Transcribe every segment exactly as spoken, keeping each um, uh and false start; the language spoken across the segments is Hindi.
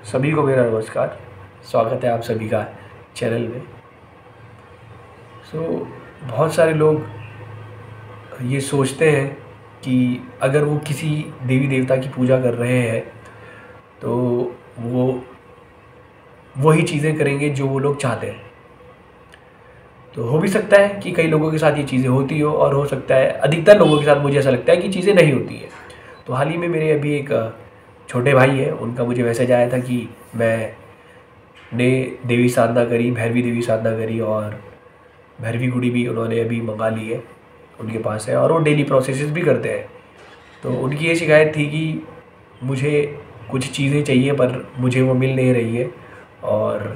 सभी को मेरा नमस्कार। स्वागत है आप सभी का चैनल में। सो so, बहुत सारे लोग ये सोचते हैं कि अगर वो किसी देवी देवता की पूजा कर रहे हैं तो वो वही चीज़ें करेंगे जो वो लोग चाहते हैं। तो हो भी सकता है कि कई लोगों के साथ ये चीज़ें होती हो, और हो सकता है अधिकतर लोगों के साथ मुझे ऐसा लगता है कि चीज़ें नहीं होती हैं। तो हाल ही में मेरे अभी एक छोटे भाई है, उनका मुझे मैसेज आया था कि मैं ने देवी साधना करी, भैरवी देवी साधना करी, और भैरवी गुड़ी भी उन्होंने अभी मंगा ली है, उनके पास है, और वो डेली प्रोसेसेस भी करते हैं। तो उनकी ये शिकायत थी कि मुझे कुछ चीज़ें चाहिए पर मुझे वो मिल नहीं रही है, और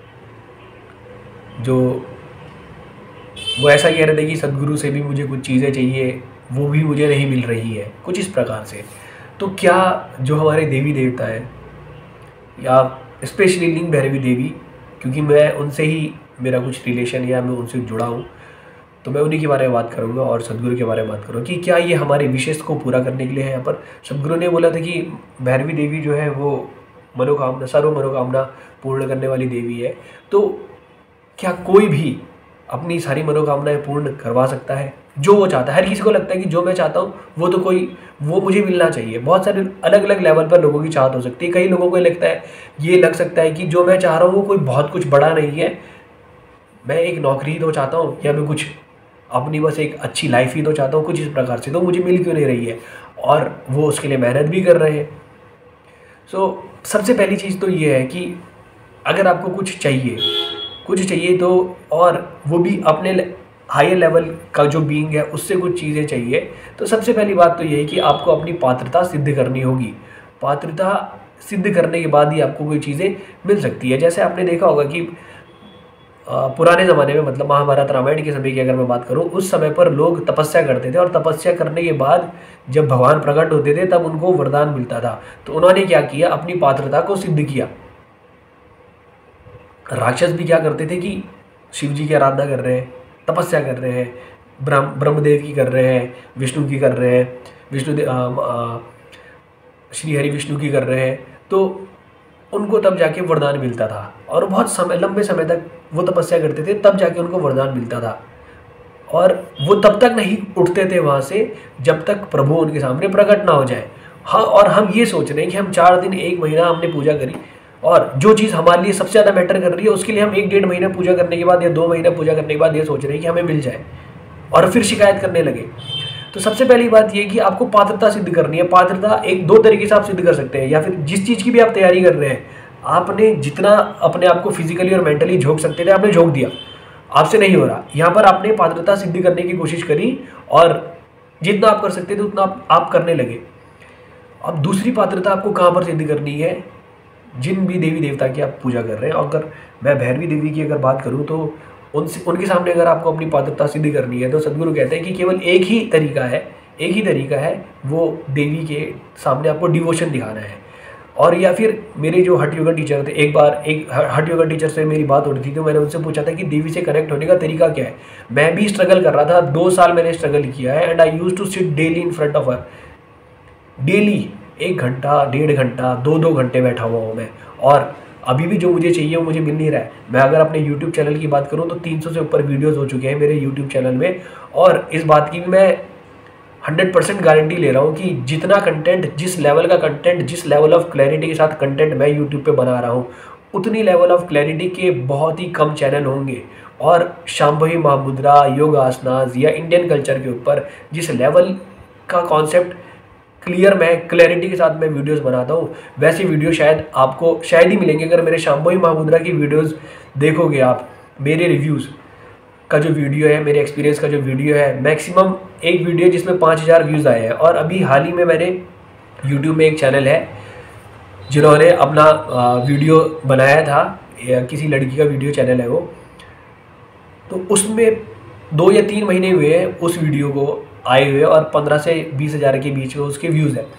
जो वो ऐसा कह रहे थे कि सदगुरु से भी मुझे कुछ चीज़ें चाहिए, वो भी मुझे नहीं मिल रही है, कुछ इस प्रकार से। तो क्या जो हमारे देवी देवता हैं, या स्पेशली लिंग भैरवी देवी, क्योंकि मैं उनसे ही मेरा कुछ रिलेशन या मैं उनसे जुड़ा हूँ, तो मैं उन्हीं के बारे में बात करूँगा और सदगुरु के बारे में बात करूँगा कि क्या ये हमारे विशेष को पूरा करने के लिए है। यहाँ पर सदगुरु ने बोला था कि भैरवी देवी जो है वो मनोकामना, सर्व मनोकामना पूर्ण करने वाली देवी है। तो क्या कोई भी अपनी सारी मनोकामनाएं पूर्ण करवा सकता है जो वो चाहता है? हर किसी को लगता है कि जो मैं चाहता हूँ वो तो कोई वो मुझे मिलना चाहिए। बहुत सारे अलग अलग लेवल पर लोगों की चाहत हो सकती है। कई लोगों को लगता है, ये लग सकता है कि जो मैं चाह रहा हूँ वो कोई बहुत कुछ बड़ा नहीं है, मैं एक नौकरी ही तो चाहता हूँ, या मैं कुछ अपनी बस एक अच्छी लाइफ ही तो चाहता हूँ, कुछ इस प्रकार से। तो मुझे मिल क्यों नहीं रही है, और वो उसके लिए मेहनत भी कर रहे हैं। सो सबसे पहली चीज़ तो ये है कि अगर आपको कुछ चाहिए कुछ चाहिए तो, और वो भी अपने हायर लेवल का जो बीइंग है उससे कुछ चीज़ें चाहिए, तो सबसे पहली बात तो ये है कि आपको अपनी पात्रता सिद्ध करनी होगी। पात्रता सिद्ध करने के बाद ही आपको कोई चीज़ें मिल सकती है। जैसे आपने देखा होगा कि पुराने ज़माने में, मतलब महाभारत रामायण के समय की अगर मैं बात करूं, उस समय पर लोग तपस्या करते थे, और तपस्या करने के बाद जब भगवान प्रकट होते थे तब उनको वरदान मिलता था। तो उन्होंने क्या किया, अपनी पात्रता को सिद्ध किया। राक्षस भी क्या करते थे कि शिव जी की आराधना कर रहे हैं, तपस्या कर रहे हैं, ब्रह्म ब्रह्मदेव की कर रहे हैं, विष्णु की कर रहे हैं, विष्णु श्री हरि विष्णु की कर रहे हैं, तो उनको तब जाके वरदान मिलता था। और बहुत समय लंबे समय तक वो तपस्या करते थे, तब जाके उनको वरदान मिलता था। और वो तब तक नहीं उठते थे वहाँ से जब तक प्रभु उनके सामने प्रकट ना हो जाए। हाँ, और हम ये सोच रहे हैं कि हम चार दिन एक महीना हमने पूजा करी, और जो चीज़ हमारे लिए सबसे ज़्यादा मैटर कर रही है उसके लिए हम एक डेढ़ महीना पूजा करने के बाद या दो महीना पूजा करने के बाद ये सोच रहे हैं कि हमें मिल जाए, और फिर शिकायत करने लगे। तो सबसे पहली बात ये कि आपको पात्रता सिद्ध करनी है। पात्रता एक दो तरीके से आप सिद्ध कर सकते हैं, या फिर जिस चीज़ की भी आप तैयारी कर रहे हैं, आपने जितना अपने आप को फिजिकली और मेंटली झोंक सकते थे आपने झोंक दिया, आपसे नहीं हो रहा। यहाँ पर आपने पात्रता सिद्ध करने की कोशिश करी, और जितना आप कर सकते थे उतना आप, आप करने लगे। अब दूसरी पात्रता आपको कहाँ पर सिद्ध करनी है? जिन भी देवी देवता की आप पूजा कर रहे हैं। अगर मैं भैरवी देवी की अगर बात करूं तो उनसे उनके सामने अगर आपको अपनी पात्रता सिद्ध करनी है तो सदगुरु कहते हैं कि केवल एक ही तरीका है एक ही तरीका है वो देवी के सामने आपको डिवोशन दिखाना है। और या फिर मेरे जो हठ योगा टीचर थे, एक बार एक हठ योगा टीचर से मेरी बात हो रही थी, तो मैंने उनसे पूछा था कि देवी से कनेक्ट होने का तरीका क्या है। मैं भी स्ट्रगल कर रहा था, दो साल मैंने स्ट्रगल किया है, and I use to sit daily in front of her. Daily एक घंटा, डेढ़ घंटा, दो दो घंटे बैठा हुआ हूँ मैं, और अभी भी जो मुझे चाहिए वो मुझे मिल नहीं रहा है। मैं अगर अपने यूट्यूब चैनल की बात करूँ तो तीन सौ से ऊपर वीडियोस हो चुके हैं मेरे यूट्यूब चैनल में, और इस बात की भी मैं हंड्रेड परसेंट गारंटी ले रहा हूँ कि जितना कंटेंट, जिस लेवल का कंटेंट, जिस लेवल ऑफ क्लैरिटी के साथ कंटेंट मैं यूट्यूब पे बना रहा हूँ, उतनी लेवल ऑफ क्लैरिटी के बहुत ही कम चैनल होंगे। और शांभवी महामुद्रा, योग आसनास या इंडियन कल्चर के ऊपर जिस लेवल का कॉन्सेप्ट क्लियर मैं क्लैरिटी के साथ मैं वीडियोस बनाता हूँ, वैसी वीडियो शायद आपको शायद ही मिलेंगे। अगर मेरे शांभवी महामुद्रा की वीडियोस देखोगे आप, मेरे रिव्यूज़ का जो वीडियो है, मेरे एक्सपीरियंस का जो वीडियो है, मैक्सिमम एक वीडियो जिसमें पाँच हज़ार व्यूज़ आए हैं। और अभी हाल ही में मैंने यूट्यूब में एक चैनल है जिन्होंने अपना वीडियो बनाया था, किसी लड़की का वीडियो चैनल है वो, तो उसमें दो या तीन महीने हुए हैं उस वीडियो को आए हुए, और पंद्रह से बीस हज़ार के बीच में उसके व्यूज़ हैं।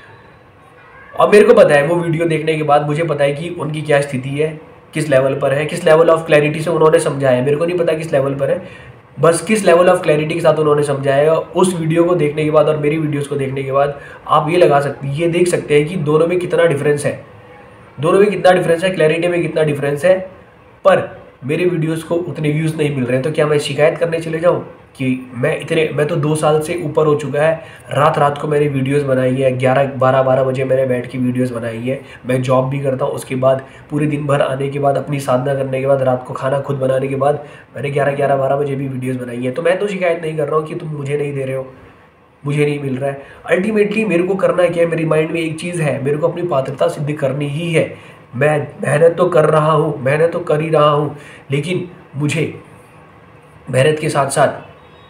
और मेरे को पता है वो वीडियो देखने के बाद मुझे पता है कि उनकी क्या स्थिति है, किस लेवल पर है, किस लेवल ऑफ क्लैरिटी से उन्होंने समझाया है। मेरे को नहीं पता किस लेवल पर है, बस किस लेवल ऑफ क्लैरिटी के साथ उन्होंने समझाया। उस वीडियो को देखने के बाद और मेरी वीडियोस को देखने के बाद आप ये लगा सकते ये देख सकते हैं कि दोनों में कितना डिफरेंस है। दोनों में कितना डिफरेंस है, क्लैरिटी में कितना डिफरेंस है, पर मेरे वीडियोस को उतने व्यूज़ नहीं मिल रहे हैं। तो क्या मैं शिकायत करने चले जाऊँ कि मैं इतने मैं तो दो साल से ऊपर हो चुका है, रात रात को मैंने वीडियोस बनाई है, ग्यारह बारह बारह बजे मैंने बैठ के वीडियोस बनाई है। मैं जॉब भी करता हूँ, उसके बाद पूरे दिन भर आने के बाद, अपनी साधना करने के बाद, रात को खाना खुद बनाने के बाद मैंने ग्यारह ग्यारह बारह बजे भी वीडियोज़ बनाई है। तो मैं तो शिकायत नहीं कर रहा हूँ कि तुम मुझे नहीं दे रहे हो, मुझे नहीं मिल रहा है। अल्टीमेटली मेरे को करना क्या है, मेरी माइंड में एक चीज़ है, मेरे को अपनी पात्रता सिद्ध करनी ही है। मैं मेहनत तो कर रहा हूँ, मेहनत तो कर ही रहा हूँ, लेकिन मुझे मेहनत के साथ साथ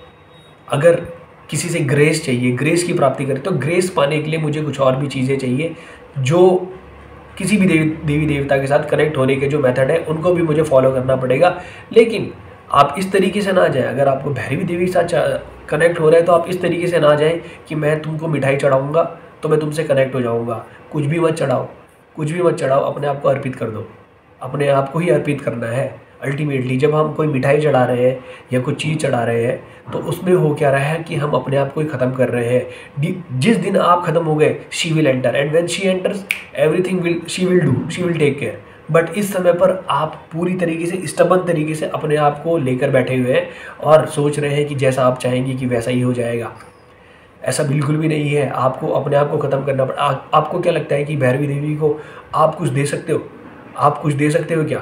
अगर किसी से ग्रेस चाहिए, ग्रेस की प्राप्ति करें, तो ग्रेस पाने के लिए मुझे कुछ और भी चीज़ें चाहिए, जो किसी भी देवी देवी देवता के साथ कनेक्ट होने के जो मेथड है उनको भी मुझे फॉलो करना पड़ेगा। लेकिन आप इस तरीके से ना जाएं, अगर आपको भैरवी देवी के साथ कनेक्ट हो रहा है तो आप इस तरीके से ना जाएं कि मैं तुमको मिठाई चढ़ाऊँगा तो मैं तुमसे कनेक्ट हो जाऊँगा। कुछ भी मत चढ़ाओ, कुछ भी मत चढ़ाओ, अपने आप को अर्पित कर दो, अपने आप को ही अर्पित करना है। अल्टीमेटली जब हम कोई मिठाई चढ़ा रहे हैं या कोई चीज़ चढ़ा रहे हैं तो उसमें हो क्या रहा है कि हम अपने आप को ही ख़त्म कर रहे हैं। जिस दिन आप ख़त्म हो गए, she will enter, and when she enters everything will she will do, she will take care. But इस समय पर आप पूरी तरीके से स्टबन तरीके से अपने आप को लेकर बैठे हुए हैं और सोच रहे हैं कि जैसा आप चाहेंगे कि वैसा ही हो जाएगा। ऐसा बिल्कुल भी नहीं है। आपको अपने आप को ख़त्म करना पड़ा। आ, आपको क्या लगता है कि भैरवी देवी को आप कुछ दे सकते हो? आप कुछ दे सकते हो क्या?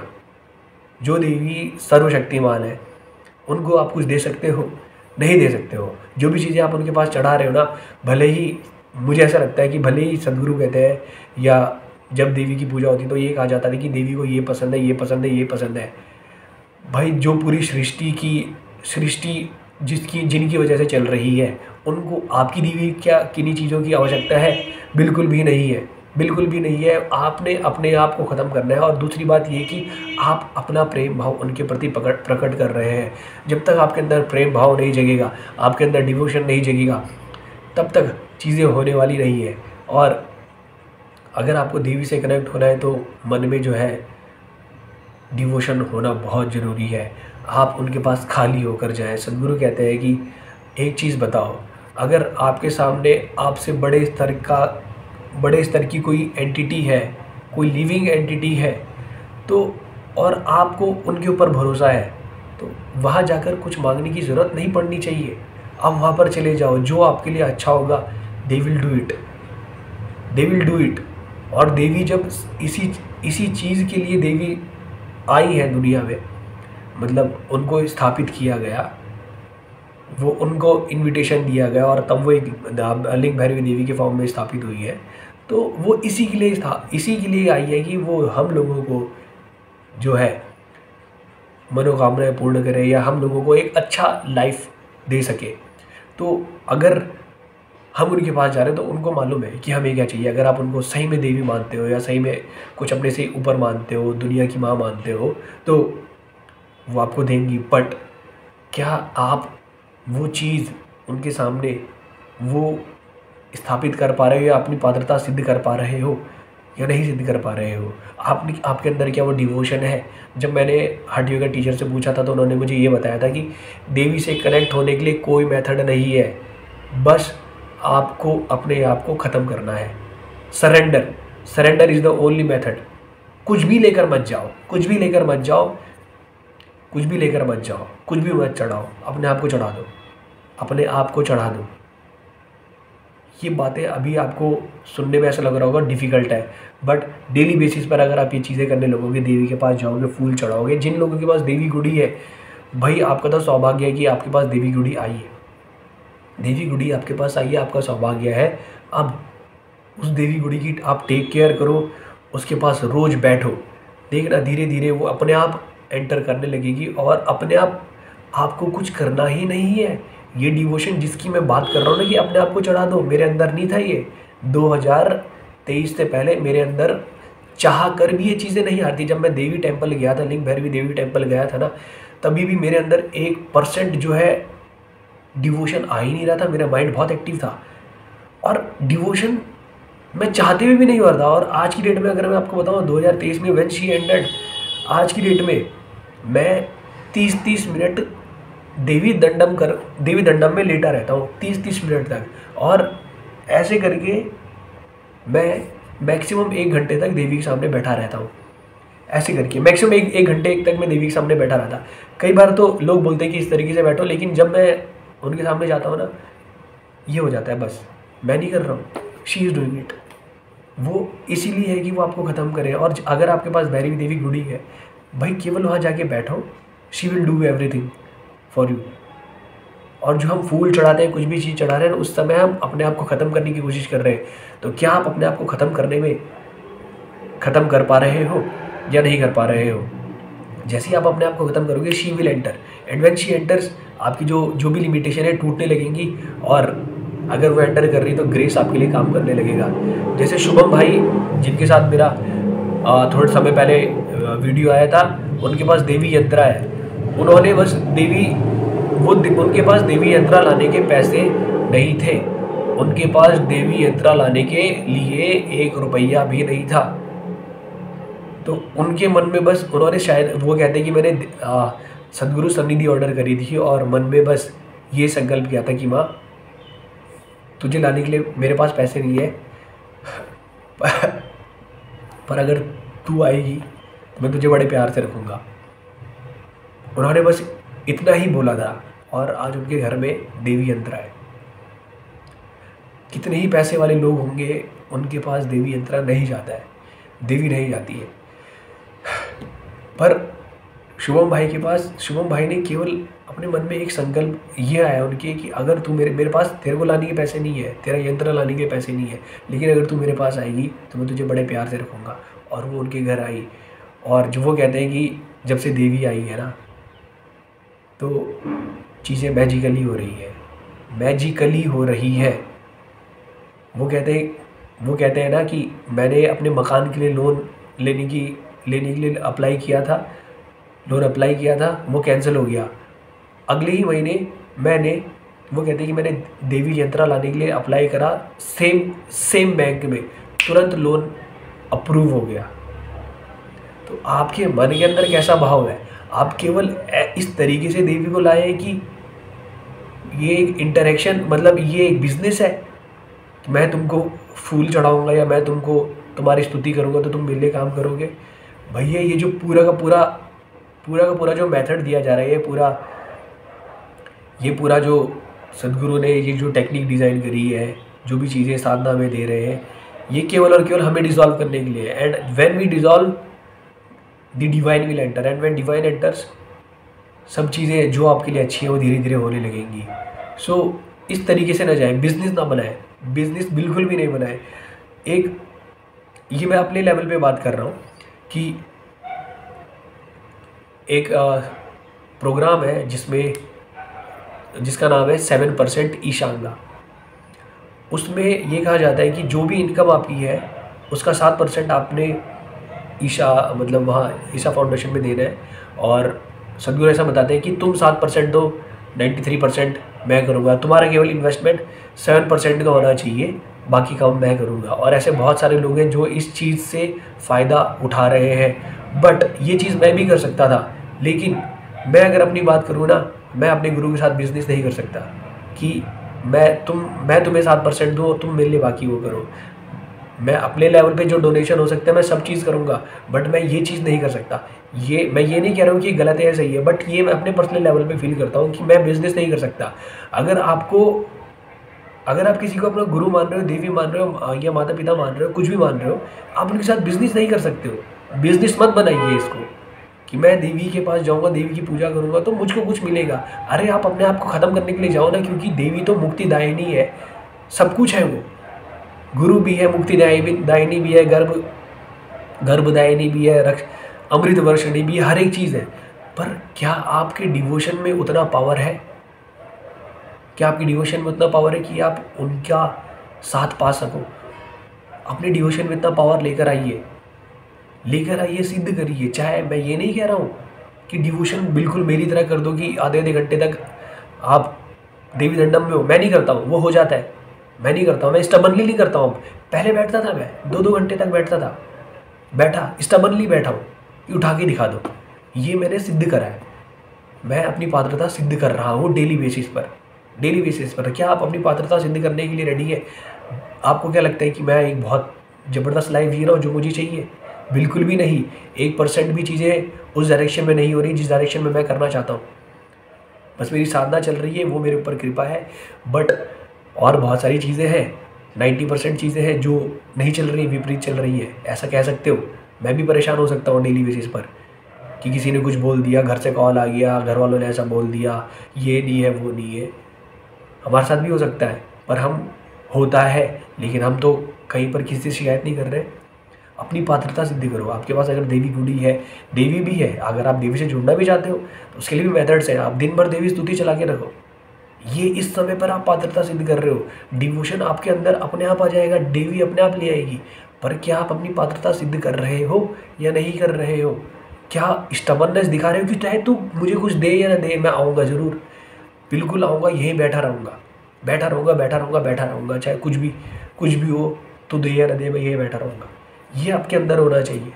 जो देवी सर्वशक्तिमान है उनको आप कुछ दे सकते हो? नहीं दे सकते हो। जो भी चीज़ें आप उनके पास चढ़ा रहे हो ना, भले ही मुझे ऐसा लगता है कि भले ही सदगुरु कहते हैं या जब देवी की पूजा होती है तो ये कहा जाता है कि देवी को ये पसंद है, ये पसंद है, ये पसंद है। भाई जो पूरी सृष्टि की सृष्टि जिसकी जिनकी वजह से चल रही है, उनको आपकी देवी क्या किन्हीं चीज़ों की आवश्यकता है? बिल्कुल भी नहीं है, बिल्कुल भी नहीं है। आपने अपने आप को ख़त्म करना है। और दूसरी बात ये कि आप अपना प्रेम भाव उनके प्रति प्रकट प्रकट कर रहे हैं। जब तक आपके अंदर प्रेम भाव नहीं जगेगा, आपके अंदर डिवोशन नहीं जगेगा, तब तक चीज़ें होने वाली नहीं है। और अगर आपको देवी से कनेक्ट होना है तो मन में जो है डिवोशन होना बहुत ज़रूरी है। आप उनके पास खाली होकर जाएं। सदगुरु कहते हैं कि एक चीज़ बताओ, अगर आपके सामने आपसे बड़े स्तर का बड़े स्तर की कोई एंटिटी है, कोई लिविंग एंटिटी है, तो और आपको उनके ऊपर भरोसा है, तो वहाँ जाकर कुछ मांगने की ज़रूरत नहीं पड़नी चाहिए। आप वहाँ पर चले जाओ, जो आपके लिए अच्छा होगा, they will do it, they will do it. और देवी जब इसी इसी चीज़ के लिए देवी आई है दुनिया में, मतलब उनको स्थापित किया गया, वो उनको इनविटेशन दिया गया और तब वो एक लिंग भैरवी देवी के फॉर्म में स्थापित हुई है। तो वो इसी के लिए था, इसी के लिए आई है कि वो हम लोगों को जो है मनोकामनाएं पूर्ण करे या हम लोगों को एक अच्छा लाइफ दे सके। तो अगर हम उनके पास जा रहे हैं तो उनको मालूम है कि हमें क्या चाहिए। अगर आप उनको सही में देवी मानते हो या सही में कुछ अपने से ऊपर मानते हो, दुनिया की माँ मानते हो, तो वो आपको देंगी। बट क्या आप वो चीज़ उनके सामने वो स्थापित कर पा रहे हो या अपनी पात्रता सिद्ध कर पा रहे हो या नहीं सिद्ध कर पा रहे हो? आप आपके अंदर क्या वो डिवोशन है? जब मैंने हठ योगा टीचर से पूछा था तो उन्होंने मुझे ये बताया था कि देवी से कनेक्ट होने के लिए कोई मेथड नहीं है, बस आपको अपने आप को ख़त्म करना है। Surrender surrender is the only method. कुछ भी लेकर मत जाओ, कुछ भी लेकर मत जाओ, कुछ भी लेकर मत जाओ, कुछ भी मत चढ़ाओ, अपने आप को चढ़ा दो, अपने आप को चढ़ा दो। ये बातें अभी आपको सुनने में ऐसा लग रहा होगा डिफ़िकल्ट है, बट डेली बेसिस पर अगर आप ये चीज़ें करने लगोगे, देवी के पास जाओगे, फूल चढ़ाओगे, जिन लोगों के पास देवी गुड़ी है, भाई आपका तो सौभाग्य है कि आपके पास देवी गुड़ी आई है। देवी गुड़ी आपके पास आई है, आपका सौभाग्य है। अब उस देवी गुड़ी की आप टेक केयर करो, उसके पास रोज़ बैठो, देखना धीरे धीरे वो अपने आप एंटर करने लगेगी और अपने आप आपको कुछ करना ही नहीं है। ये डिवोशन जिसकी मैं बात कर रहा हूँ ना कि अपने आप को चढ़ा दो, मेरे अंदर नहीं था ये। दो हज़ार तेईस से पहले मेरे अंदर चाह कर भी ये चीज़ें नहीं आती। जब मैं देवी टेम्पल गया था, लिंग भैरवी देवी टेम्पल गया था ना, तभी भी मेरे अंदर एक परसेंट जो है डिवोशन आ ही नहीं रहा था। मेरा माइंड बहुत एक्टिव था और डिवोशन मैं चाहते हुए भी नहीं हो रहा था। और आज की डेट में अगर मैं आपको बताऊँ, दो हज़ार तेईस में व्हेन शी एंडेड, आज की डेट में मैं तीस तीस मिनट देवी दंडम कर देवी दंडम में लेटा रहता हूँ, तीस तीस मिनट तक। और ऐसे करके मैं मैक्सिमम एक घंटे तक देवी के सामने बैठा रहता हूँ। ऐसे करके मैक्सिमम एक एक घंटे तक मैं देवी के सामने बैठा रहता। कई बार तो लोग बोलते हैं कि इस तरीके से बैठो, लेकिन जब मैं उनके सामने जाता हूँ ना, ये हो जाता है बस मैं नहीं कर रहा हूँ, शी इज़ डूइंग इट। वो इसीलिए है कि वो आपको ख़त्म करे। और अगर आपके पास भैरवी देवी गुड़ी है भाई, केवल वहाँ जाके बैठो, she will do everything for you. और जो हम फूल चढ़ाते हैं, कुछ भी चीज़ चढ़ा रहे हैं, उस समय हम अपने आप को ख़त्म करने की कोशिश कर रहे हैं। तो क्या आप अपने आप को ख़त्म करने में ख़त्म कर पा रहे हो या नहीं कर पा रहे हो? जैसे ही आप अपने आप को ख़त्म करोगे, she will enter, and when she enters, आपकी जो जो भी लिमिटेशन है टूटने लगेंगी। और अगर वो एंटर कर रही है तो ग्रेस आपके लिए काम करने लगेगा। जैसे शुभम भाई, जिनके साथ मेरा थोड़े समय पहले वीडियो आया था, उनके पास देवी यंत्रा है। उन्होंने बस देवी वो उनके पास देवी यंत्रा लाने के पैसे नहीं थे, उनके पास देवी यंत्रा लाने के लिए एक रुपया भी नहीं था। तो उनके मन में बस, उन्होंने शायद, वो कहते हैं कि मैंने आ, सदगुरु सन्निधि ऑर्डर करी थी और मन में बस ये संकल्प किया था कि माँ, तुझे लाने के लिए मेरे पास पैसे नहीं है, पर अगर तू आएगी तो मैं तुझे बड़े प्यार से रखूँगा। उन्होंने बस इतना ही बोला था और आज उनके घर में देवी यंत्रा है। कितने ही पैसे वाले लोग होंगे, उनके पास देवी यंत्रा नहीं जाता है, देवी नहीं जाती है। पर शुभम भाई के पास, शुभम भाई ने केवल अपने मन में एक संकल्प ये आया उनके कि अगर तू मेरे मेरे पास तेरे को लाने के पैसे नहीं है, तेरा यंत्र लाने के पैसे नहीं है, लेकिन अगर तू मेरे पास आएगी तो मैं तुझे बड़े प्यार से रखूँगा। और वो उनके घर आई, और जो वो कहते हैं कि जब से देवी आई है ना, तो चीज़ें मैजिकली हो रही है, मैजिकली हो रही है। वो कहते हैं वो कहते हैं ना कि मैंने अपने मकान के लिए लोन लेने की लेने के लिए अप्लाई किया था, लोन अप्लाई किया था, वो कैंसिल हो गया। अगले ही महीने मैंने, वो कहते हैं कि मैंने देवी यंत्रा लाने के लिए अप्लाई करा, सेम सेम बैंक में, तुरंत लोन अप्रूव हो गया। तो आपके मन के अंदर कैसा भाव है? आप केवल इस तरीके से देवी को लाए हैं कि ये एक इंटरेक्शन, मतलब ये एक बिजनेस है, मैं तुमको फूल चढ़ाऊंगा या मैं तुमको तुम्हारी स्तुति करूंगा तो तुम मेरे लिए काम करोगे। भैया ये जो पूरा का पूरा पूरा का पूरा जो मेथड दिया जा रहा है, ये पूरा ये पूरा जो सदगुरु ने ये जो टेक्निक डिज़ाइन करी है, जो भी चीज़ें साधना में दे रहे हैं, ये केवल और केवल हमें डिसॉल्व करने के लिए। And when we dissolve, the divine will enter, and when divine enters, सब चीज़ें जो आपके लिए अच्छी है वो धीरे धीरे होने लगेंगी। सो so, इस तरीके से ना जाए, बिजनेस ना बनाए, बिजनेस बिल्कुल भी नहीं बनाए। एक ये मैं अपने लेवल पे बात कर रहा हूँ कि एक आ, प्रोग्राम है जिसमें जिसका नाम है सेवन परसेंट ईशांगा। उसमें ये कहा जाता है कि जो भी इनकम आपकी है उसका सात परसेंट आपने ईशा, मतलब वहाँ ईशा फाउंडेशन में देना है। और सदगुरु ऐसा बताते हैं कि तुम सात परसेंट दो, नाइन्टी थ्री परसेंट मैं करूँगा, तुम्हारा केवल इन्वेस्टमेंट सेवन परसेंट का होना चाहिए, बाकी काम मैं करूँगा। और ऐसे बहुत सारे लोग हैं जो इस चीज़ से फ़ायदा उठा रहे हैं। बट ये चीज़ मैं भी कर सकता था, लेकिन मैं अगर अपनी बात करूँ ना, मैं अपने गुरु के साथ बिजनेस नहीं कर सकता कि मैं तुम मैं तुम्हें सात परसेंट दूँ, तुम मेरे लिए बाकी वो करो। मैं अपने लेवल पे जो डोनेशन हो सकता है मैं सब चीज़ करूँगा, बट मैं ये चीज़ नहीं कर सकता। ये मैं ये नहीं कह रहा हूँ कि गलत है या सही है, बट ये मैं अपने पर्सनल लेवल पे फील करता हूँ कि मैं बिज़नेस नहीं कर सकता। अगर आपको अगर आप किसी को अपना गुरु मान रहे हो, देवी मान रहे हो, या माता पिता मान रहे हो, कुछ भी मान रहे हो, आप उनके साथ बिजनेस नहीं कर सकते हो। बिजनेस मत बनाइए इसको कि मैं देवी के पास जाऊँगा, देवी की पूजा करूँगा तो मुझको कुछ मिलेगा। अरे आप अपने आप को ख़त्म करने के लिए जाओ ना, क्योंकि देवी तो मुक्तिदायिनी है, सब कुछ है। वो गुरु भी है, मुक्तिदायिनी दायिनी भी है, गर्भ गर्भदायिनी भी है, रक्ष अमृत वर्षिणी भी है, हर एक चीज़ है। पर क्या आपके डिवोशन में उतना पावर है? क्या आपकी डिवोशन में उतना पावर है कि आप उनका साथ पा सको? अपने डिवोशन में इतना पावर लेकर आइए, लेकर आइए, सिद्ध करिए। चाहे मैं ये नहीं कह रहा हूँ कि डिवोशन बिल्कुल मेरी तरह कर दो कि आधे आधे घंटे तक आप देवी दंडम में हो, मैं नहीं करता हूँ, वो हो जाता है, मैं नहीं करता हूँ, मैं स्टबनली नहीं करता हूँ। पहले बैठता था, मैं दो दो घंटे तक बैठता था, बैठा स्टबनली बैठा हूँ, उठा के दिखा दो, ये मैंने सिद्ध करा है। मैं अपनी पात्रता सिद्ध कर रहा हूँ डेली बेसिस पर डेली बेसिस पर। क्या आप अपनी पात्रता सिद्ध करने के लिए रेडी है? आपको क्या लगता है कि मैं एक बहुत ज़बरदस्त लाइफ जी रहा हूँ जो मुझे चाहिए? बिल्कुल भी नहीं। एक परसेंट भी चीज़ें उस डायरेक्शन में नहीं हो रही जिस डायरेक्शन में मैं करना चाहता हूँ। बस मेरी साधना चल रही है, वो मेरे ऊपर कृपा है। बट और बहुत सारी चीज़ें हैं, नाइन्टी परसेंट चीज़ें हैं जो नहीं चल रही, विपरीत चल रही है, ऐसा कह सकते हो। मैं भी परेशान हो सकता हूँ डेली बेसिस पर कि किसी ने कुछ बोल दिया, घर से कॉल आ गया, घर वालों ने ऐसा बोल दिया, ये नहीं है वो नहीं है। हमारे साथ भी हो सकता है, पर हम होता है, लेकिन हम तो कहीं पर किसी से शिकायत नहीं कर रहे। अपनी पात्रता सिद्ध करो। आपके पास अगर देवी गुड़ी है, देवी भी है, अगर आप देवी से जुड़ना भी चाहते हो तो उसके लिए भी मेथड्स हैं। आप दिन भर देवी स्तुति चला के रखो, ये इस समय पर आप पात्रता सिद्ध कर रहे हो। डिवोशन आपके अंदर अपने आप आ जाएगा, देवी अपने आप ले आएगी। पर क्या आप अपनी पात्रता सिद्ध कर रहे हो या नहीं कर रहे हो? क्या स्टबर्ननेस दिखा रहे हो कि चाहे तू मुझे कुछ दे या ना दे, मैं आऊँगा ज़रूर, बिल्कुल आऊँगा, यहीं बैठा रहूँगा, बैठा रहूँगा बैठा रहूँगा बैठा रहूँगा, चाहे कुछ भी कुछ भी हो, तो दे या ना दे, मैं यहीं बैठा रहूँगा। ये आपके अंदर होना चाहिए,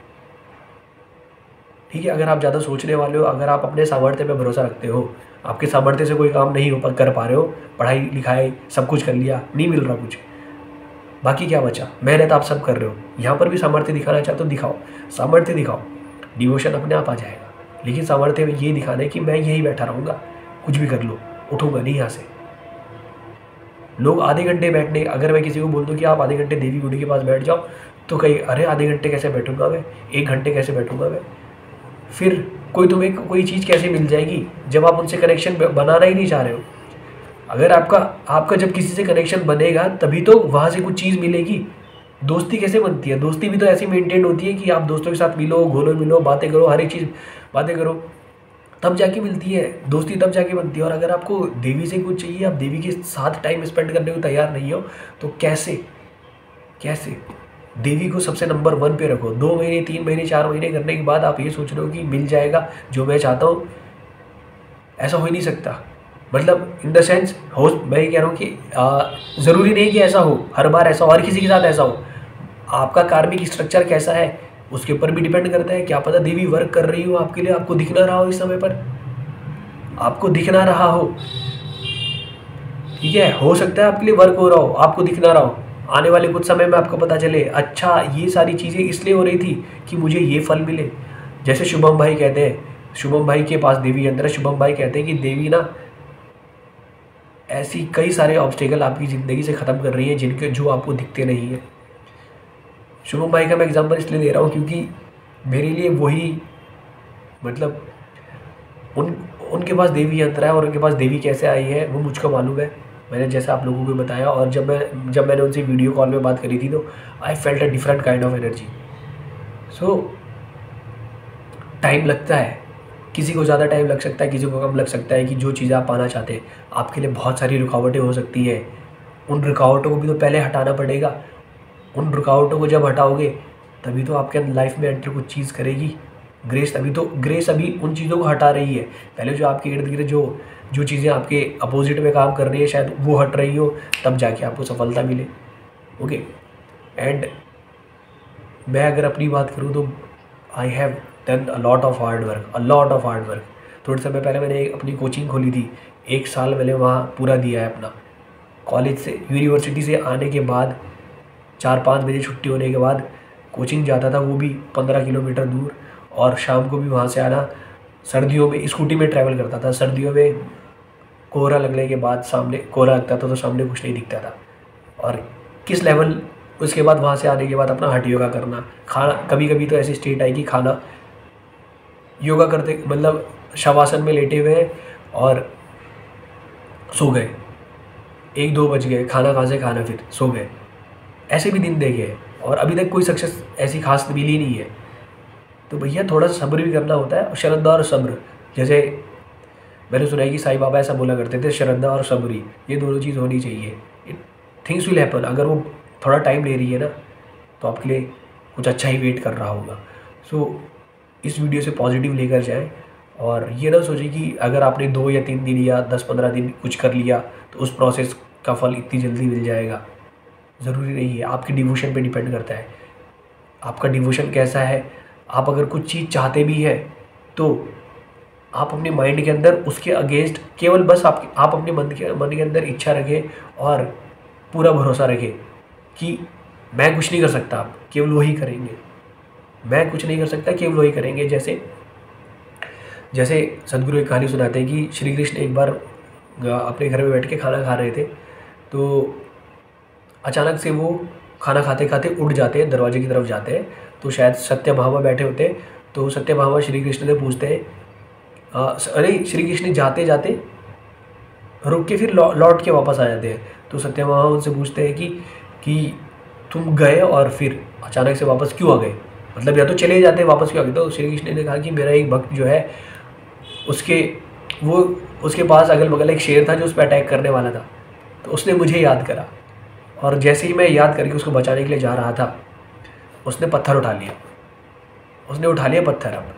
ठीक है। अगर आप ज़्यादा सोचने वाले हो, अगर आप अपने सामर्थ्य पे भरोसा रखते हो, आपके सामर्थ्य से कोई काम नहीं हो कर पा रहे हो, पढ़ाई लिखाई सब कुछ कर लिया, नहीं मिल रहा कुछ, बाकी क्या बचा? मेहनत आप सब कर रहे हो, यहाँ पर भी सामर्थ्य दिखाना चाहते हो, दिखाओ, सामर्थ्य दिखाओ, डिवोशन अपने आप आ जाएगा। लेकिन सामर्थ्य में ये दिखाना है कि मैं यहीं बैठा रहूँगा, कुछ भी कर लो, उठूँगा नहीं यहाँ से। लोग आधे घंटे बैठने, अगर मैं किसी को बोल दूँ कि आप आधे घंटे देवी गुड़ी के पास बैठ जाओ, तो कहीं अरे आधे घंटे कैसे बैठूंगा मैं, एक घंटे कैसे बैठूंगा मैं? फिर कोई तुम्हें कोई चीज़ कैसे मिल जाएगी जब आप उनसे कनेक्शन बनाना ही नहीं चाह रहे हो? अगर आपका आपका जब किसी से कनेक्शन बनेगा तभी तो वहाँ से कुछ चीज़ मिलेगी। दोस्ती कैसे बनती है? दोस्ती भी तो ऐसी मेंटेन होती है कि आप दोस्तों के साथ मिलो, घोलो मिलो, बातें करो, हर एक चीज़ बातें करो, तब जाके मिलती है दोस्ती, तब जाके बनती है। और अगर आपको देवी से कुछ चाहिए, आप देवी के साथ टाइम स्पेंड करने को तैयार नहीं हो, तो कैसे कैसे देवी को सबसे नंबर वन पे रखो। दो महीने तीन महीने चार महीने करने के बाद आप ये सोच रहे हो कि मिल जाएगा जो मैं चाहता हूँ, ऐसा हो ही नहीं सकता। मतलब इन द सेंस हो, मैं ये कह रहा हूँ कि ज़रूरी नहीं कि ऐसा हो, हर बार ऐसा हो, हर किसी के साथ ऐसा हो। आपका कार्मिक स्ट्रक्चर कैसा है उसके ऊपर भी डिपेंड करता है। क्या पता देवी वर्क कर रही हो आपके लिए, आपको दिख ना रहा हो इस समय पर, आपको दिख ना रहा हो, ठीक है, हो सकता है आपके लिए वर्क हो रहा हो, आपको दिख ना रहा हो। आने वाले कुछ समय में आपको पता चले, अच्छा ये सारी चीज़ें इसलिए हो रही थी कि मुझे ये फल मिले। जैसे शुभम भाई कहते हैं, शुभम भाई के पास देवी यंत्र है, शुभम भाई कहते हैं कि देवी ना ऐसी कई सारे ऑब्स्टेकल आपकी ज़िंदगी से ख़त्म कर रही है जिनके जो आपको दिखते नहीं है। शुभम भाई का मैं एग्जांपल इसलिए दे रहा हूँ क्योंकि मेरे लिए वही, मतलब उन उनके पास देवी यंत्र है और उनके पास देवी कैसे आई है वो मुझको मालूम है, मैंने जैसा आप लोगों को बताया। और जब मैं जब मैंने उनसे वीडियो कॉल में बात करी थी तो I felt a different kind of energy. So time लगता है, किसी को ज़्यादा टाइम लग सकता है, किसी को कम लग सकता है कि जो चीज़ें आप पाना चाहते हैं। आपके लिए बहुत सारी रुकावटें हो सकती हैं, उन रुकावटों को भी तो पहले हटाना पड़ेगा। उन रुकावटों को जब हटाओगे तभी तो आपके लाइफ में एंटर कुछ चीज़ करेगी। ग्रेस अभी तो ग्रेस अभी उन चीज़ों को हटा रही है। पहले जो आपके इर्द गिर्द जो जो चीज़ें आपके अपोजिट में काम कर रही है शायद वो हट रही हो, तब जाके आपको सफलता मिले। ओके, एंड मैं अगर अपनी बात करूँ तो I have done a lot of hard work, a lot of hard work. थोड़े समय पहले मैंने अपनी कोचिंग खोली थी, एक साल मैंने वहाँ पूरा दिया है अपना। कॉलेज से यूनिवर्सिटी से आने के बाद चार पाँच बजे छुट्टी होने के बाद कोचिंग जाता था, वो भी पंद्रह किलोमीटर दूर, और शाम को भी वहाँ से आना। सर्दियों में स्कूटी में ट्रैवल करता था, सर्दियों में कोहरा लगने के बाद सामने कोहरा लगता था तो सामने कुछ नहीं दिखता था। और किस लेवल, उसके बाद वहाँ से आने के बाद अपना हठ योगा करना, खाना, कभी कभी तो ऐसी स्टेट आई कि खाना योगा करते मतलब शवासन में लेटे हुए और सो गए, एक दो बज गए, खाना कहाँ से खाना, फिर सो गए, ऐसे भी दिन देखे। और अभी तक कोई सक्सेस ऐसी खास मिली नहीं है। तो भैया थोड़ा सा सब्र भी करना होता है, श्रद्धा और सब्र। जैसे मैंने सुना है कि साईं बाबा ऐसा बोला करते थे, श्रद्धा और सब्र, ये दोनों चीज़ होनी चाहिए। Things will happen. अगर वो थोड़ा टाइम ले रही है ना तो आपके लिए कुछ अच्छा ही वेट कर रहा होगा। सो so, इस वीडियो से पॉजिटिव लेकर जाएं और ये ना सोचें कि अगर आपने दो या तीन दिन या दस पंद्रह दिन कुछ कर लिया तो उस प्रोसेस का फल इतनी जल्दी मिल जाएगा। ज़रूरी नहीं है, आपके डिवोशन पे डिपेंड करता है, आपका डिवोशन कैसा है। आप अगर कुछ चीज़ चाहते भी हैं तो आप अपने माइंड के अंदर उसके अगेंस्ट केवल बस आप आप अपने मन के मन के अंदर इच्छा रखें और पूरा भरोसा रखें कि मैं कुछ नहीं कर सकता, आप केवल वही करेंगे। मैं कुछ नहीं कर सकता, केवल वही करेंगे। जैसे जैसे सदगुरु एक कहानी सुनाते हैं कि श्री कृष्ण एक बार अपने घर में बैठ के खाना खा रहे थे, तो अचानक से वो खाना खाते खाते उठ जाते हैं, दरवाजे की तरफ जाते हैं, तो शायद सत्यभामा बैठे होते हैं। तो सत्यभामा श्री कृष्ण से पूछते हैं, अरे श्री कृष्ण जाते जाते रुक के फिर लौ, लौट के वापस आ जाते हैं। तो सत्यभामा उनसे पूछते हैं कि कि तुम गए और फिर अचानक से वापस क्यों आ गए, मतलब या तो चले जाते वापस क्यों आ गए। तो श्री कृष्ण ने कहा कि मेरा एक भक्त जो है, उसके वो उसके पास अगल बगल एक शेर था जो उस पर अटैक करने वाला था, तो उसने मुझे याद करा, और जैसे ही मैं याद करके उसको बचाने के लिए जा रहा था, उसने पत्थर उठा लिया उसने उठा लिया पत्थर। अब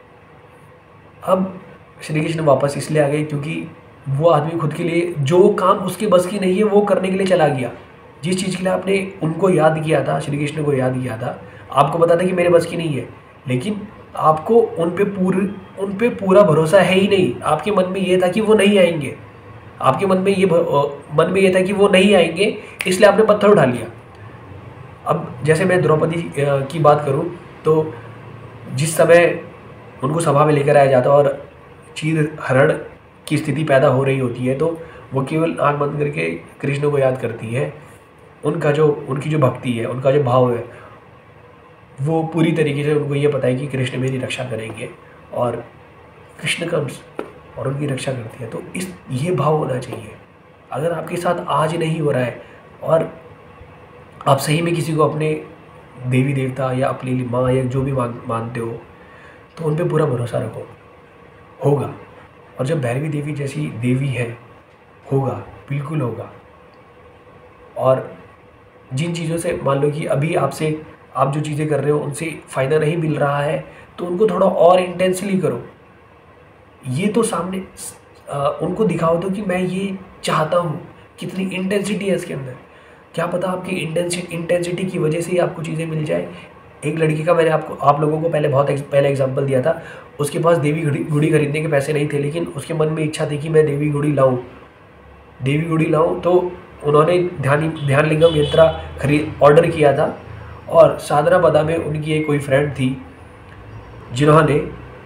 अब श्री कृष्ण वापस इसलिए आ गए क्योंकि वो आदमी खुद के लिए जो काम उसके बस की नहीं है वो करने के लिए चला गया। जिस चीज़ के लिए आपने उनको याद किया था, श्री कृष्ण को याद किया था, आपको पता था कि मेरे बस की नहीं है, लेकिन आपको उन पे पूरी उन पे पूरा भरोसा है ही नहीं। आपके मन में ये था कि वो नहीं आएंगे, आपके मन में ये मन में ये था कि वो नहीं आएंगे, इसलिए आपने पत्थर उठा लिया। अब जैसे मैं द्रौपदी की बात करूं, तो जिस समय उनको सभा में लेकर आया जाता और चीर हरण की स्थिति पैदा हो रही होती है, तो वो केवल आँख बंद करके कृष्ण को याद करती है। उनका जो उनकी जो भक्ति है, उनका जो भाव है, वो पूरी तरीके से उनको ये पता है कि कृष्ण मेरी रक्षा करेंगे, और कृष्ण कम्स और उनकी रक्षा करती है। तो इस ये भाव होना चाहिए। अगर आपके साथ आज नहीं हो रहा है और आप सही में किसी को अपने देवी देवता या अपनी माँ या जो भी मान मानते हो, तो उन पर पूरा भरोसा रखो, होगा। और जब भैरवी देवी जैसी देवी है, होगा, बिल्कुल होगा। और जिन चीज़ों से मान लो कि अभी आपसे आप जो चीज़ें कर रहे हो उनसे फ़ायदा नहीं मिल रहा है, तो उनको थोड़ा और इंटेंसली करो। ये तो सामने आ, उनको दिखाओ दो कि मैं ये चाहता हूँ, कितनी इंटेंसिटी है इसके अंदर। क्या पता आपकी इंटेंसिटी इंटेंसिटी की वजह से ही आपको चीज़ें मिल जाए। एक लड़की का मैंने आपको आप लोगों को पहले बहुत पहले एग्जांपल दिया था। उसके पास देवी गुड़ी गुड़ी खरीदने के पैसे नहीं थे, लेकिन उसके मन में इच्छा थी कि मैं देवी गुड़ी लाऊं देवी गुड़ी लाऊं तो उन्होंने ध्यान ध्यान लिंगम यंत्रा खरीद ऑर्डर किया था। और साधना बदा में उनकी एक कोई फ्रेंड थी जिन्होंने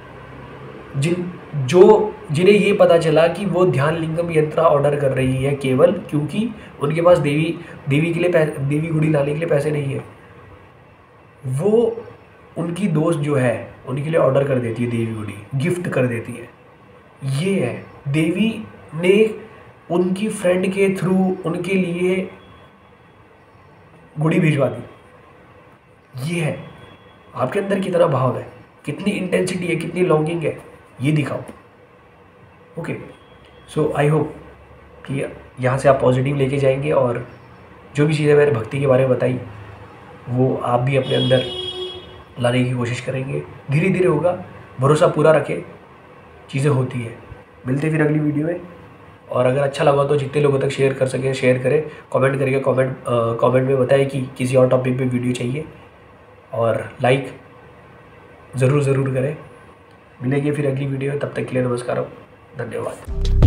जिन जो जिन्हें ये पता चला कि वो ध्यान लिंगम यंत्रा ऑर्डर कर रही है केवल क्योंकि उनके पास देवी देवी के लिए देवी गुड़ी लाने के लिए पैसे नहीं है। वो उनकी दोस्त जो है उनके लिए ऑर्डर कर देती है देवी गुड़ी, गिफ्ट कर देती है। ये है, देवी ने उनकी फ्रेंड के थ्रू उनके लिए गुड़ी भिजवा दी। ये है, आपके अंदर कितना भाव है, कितनी इंटेंसिटी है, कितनी लॉन्गिंग है, ये दिखाओ। ओके, सो आई होप कि यहाँ से आप पॉजिटिव लेके जाएंगे और जो भी चीज़ें मैंने भक्ति के बारे में बताई वो आप भी अपने अंदर लाने की कोशिश करेंगे। धीरे धीरे होगा, भरोसा पूरा रखें, चीज़ें होती है। मिलते फिर अगली वीडियो में, और अगर अच्छा लगा तो जितने लोगों तक शेयर कर सकें शेयर करें, कमेंट करके कमेंट कमेंट में बताएं कि किसी और टॉपिक पे वीडियो चाहिए, और लाइक ज़रूर ज़रूर करें। मिलेंगे फिर अगली वीडियो में, तब तक के लिए नमस्कार, धन्यवाद।